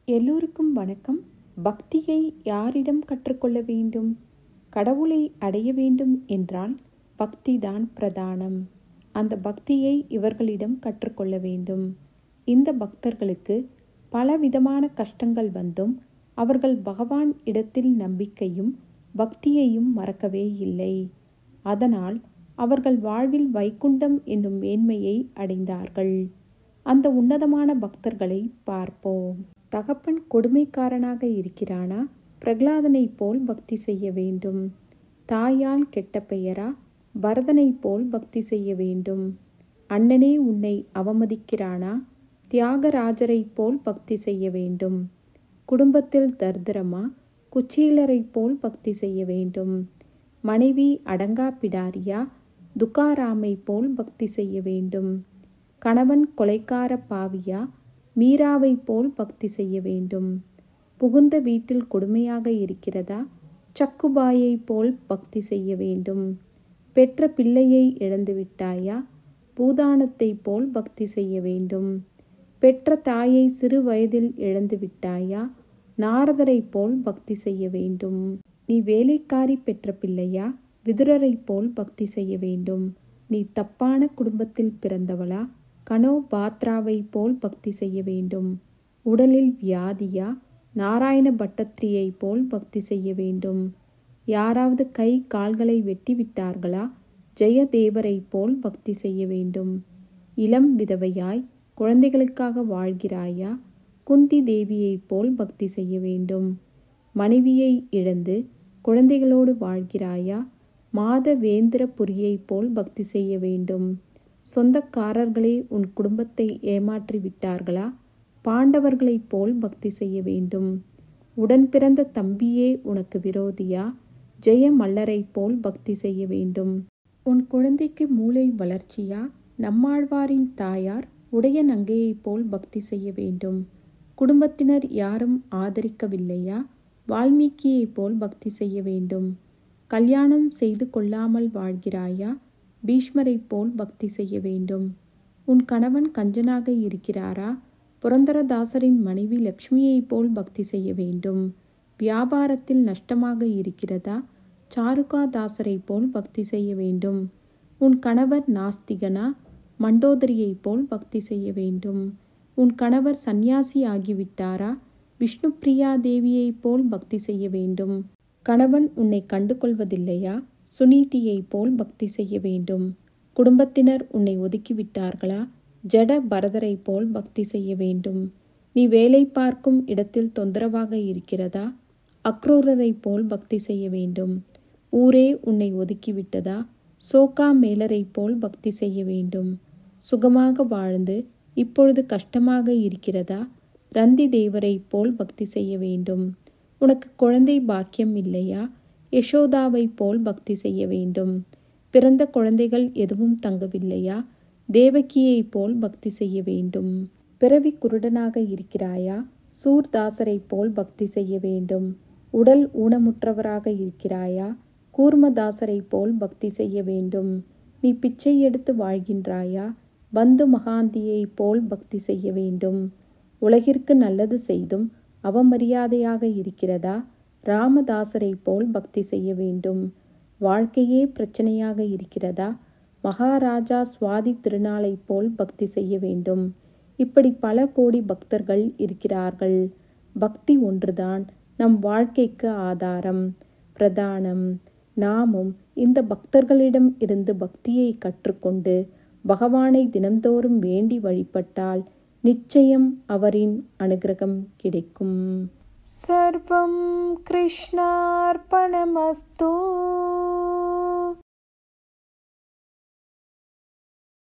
எல்லோருக்கும் வணக்கம். பக்தியை யாரிடம் கற்றுக்கொள்ள வேண்டும்? கடவுளை அடைய வேண்டும் என்றால் பக்திதான் பிரதானம். அந்த பக்தியை இவர்களிடம் கற்றுக்கொள்ள வேண்டும். இந்த பக்தர்களுக்கு பலவிதமான கஷ்டங்கள் வந்தும் அவர்கள் பகவான் இடத்தில் நம்பிக்கையும் பக்தியையும் மறக்கவே இல்லை. அதனால் அவர்கள் வாழ்வில் வைகுண்டம் என்னும் மேன்மையை அடைந்தார்கள். அந்த உன்னதமான பக்தர்களை பார்ப்போம். தகப்பன் கொடுமைக்காரனாக இருக்கிறானா? பிரகலாதனைப் போல் பக்தி செய்ய வேண்டும். தாயால் கெட்ட பெயரா? பரதனைப் போல் பக்தி செய்ய வேண்டும். அண்ணனே உன்னை அவமதிக்கிறானா? தியாகராஜரைப் போல் பக்தி செய்ய வேண்டும். குடும்பத்தில் தர்திரமா? குச்சீலரைப் போல் பக்தி செய்ய வேண்டும். மனைவி அடங்கா பிடாரியா? துக்காராமை போல் பக்தி செய்ய வேண்டும். கணவன் கொலைக்கார பாவியா? மீராவை போல் பக்தி செய்ய வேண்டும். புகுந்த வீட்டில் கொடுமையாக இருக்கிறதா? சக்குபாயை போல் பக்தி செய்ய வேண்டும். பெற்ற பிள்ளையை இழந்துவிட்டாயா? பூதானத்தை போல் பக்தி செய்ய வேண்டும். பெற்ற தாயை சிறு வயதில் இழந்துவிட்டாயா? நாரதரை போல் பக்தி செய்ய வேண்டும். நீ வேலைக்காரி பெற்ற பிள்ளையா? விதுரரை போல் பக்தி செய்ய வேண்டும். நீ தப்பான குடும்பத்தில் பிறந்தவளா? கனோ பாத்ராவை போல் பக்தி செய்ய வேண்டும். உடலில் வியாதியா? நாராயண பட்டத்திரியை போல் பக்தி செய்ய வேண்டும். யாராவது கை கால்களை வெட்டி விட்டார்களா? ஜெயதேவரை போல் பக்தி செய்ய வேண்டும். இளம் விதவையாய் குழந்தைகளுக்காக வாழ்கிறாயா? குந்தி தேவியை போல் பக்தி செய்ய வேண்டும். மனைவியை இழந்து குழந்தைகளோடு வாழ்கிறாயா? மாதவேந்திரபுரியை போல் பக்தி செய்ய வேண்டும். சொந்தக்காரர்களே உன் குடும்பத்தை ஏமாற்றி விட்டார்களா? பாண்டவர்களைப் போல் பக்தி செய்ய வேண்டும். உடன் பிறந்த தம்பியே உனக்கு விரோதியா? ஜெயமல்லரை போல் பக்தி செய்ய வேண்டும். உன் குழந்தைக்கு மூளை வளர்ச்சியா? நம்மாழ்வாரின் தாயார் உடைய நங்கையைப் போல் பக்தி செய்ய வேண்டும். குடும்பத்தினர் யாரும் ஆதரிக்கவில்லையா? வால்மீகியைப் போல் பக்தி செய்ய வேண்டும். கல்யாணம் செய்து கொள்ளாமல் வாழ்கிறாயா? பீஷ்மரைப் போல் பக்தி செய்ய வேண்டும். உன் கணவன் கஞ்சனாக இருக்கிறாரா? புரந்தரதாசரின் மனைவி லக்ஷ்மியைப் போல் பக்தி செய்ய வேண்டும். வியாபாரத்தில் நஷ்டமாக இருக்கிறதா? சாருகாதாசரை போல் பக்தி செய்ய வேண்டும். உன் கணவர் நாஸ்திகனா? மண்டோதரியைப் போல் பக்தி செய்ய வேண்டும். உன் கணவர் சந்நியாசி ஆகிவிட்டாரா? விஷ்ணுப்பிரியா தேவியைப் போல் பக்தி செய்ய வேண்டும். கணவன் உன்னை கண்டு கொள்வதில்லையா? சுனீதியை போல் பக்தி செய்ய வேண்டும். குடும்பத்தினர் உன்னை ஒதுக்கிவிட்டார்களா? ஜட பரதரை போல் பக்தி செய்ய வேண்டும். நீ வேலை பார்க்கும் இடத்தில் தொந்தரவாக இருக்கிறதா? அக்ரூரரை போல் பக்தி செய்ய வேண்டும். ஊரே உன்னை ஒதுக்கிவிட்டதா? சோகா மேலரை போல் பக்தி செய்ய வேண்டும். சுகமாக வாழ்ந்து இப்பொழுது கஷ்டமாக இருக்கிறதா? ரந்தி தேவரை போல் பக்தி செய்ய வேண்டும். உனக்கு குழந்தை பாக்கியம் இல்லையா? யசோதாவை போல் பக்தி செய்ய வேண்டும். பிறந்த குழந்தைகள் எதுவும் தங்கவில்லையா? தேவகியை போல் பக்தி செய்ய வேண்டும். பிறவி குருடனாக இருக்கிறாயா? சூர்தாசரை போல் பக்தி செய்ய வேண்டும். உடல் ஊனமுற்றவராக இருக்கிறாயா? கூர்மதாசரை போல் பக்தி செய்ய வேண்டும். நீ பிச்சை எடுத்து வாழ்கின்றாயா? பந்து மகாந்தியை போல் பக்தி செய்ய வேண்டும். உலகிற்கு நல்லது செய்தும் அவமரியாதையாக இருக்கிறதா? ராமதாசரை போல் பக்தி செய்ய வேண்டும். வாழ்க்கையே பிரச்சனையாக இருக்கிறதா? மகாராஜா சுவாதி திருநாளை போல் பக்தி செய்ய வேண்டும். இப்படி பல கோடி பக்தர்கள் இருக்கிறார்கள். பக்தி ஒன்றுதான் நம் வாழ்க்கைக்கு ஆதாரம், பிரதானம். நாமும் இந்த பக்தர்களிடம் இருந்து பக்தியை கற்றுக்கொண்டு பகவானை தினம்தோறும் வேண்டி வழிபட்டால் நிச்சயம் அவரின் அனுகிரகம் கிடைக்கும். சர்வம் கிருஷ்ணார்ப்பணமஸ்து.